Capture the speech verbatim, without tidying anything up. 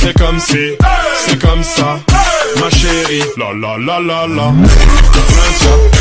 C'est comme si, c'est comme ça, ma chérie. La la la la la.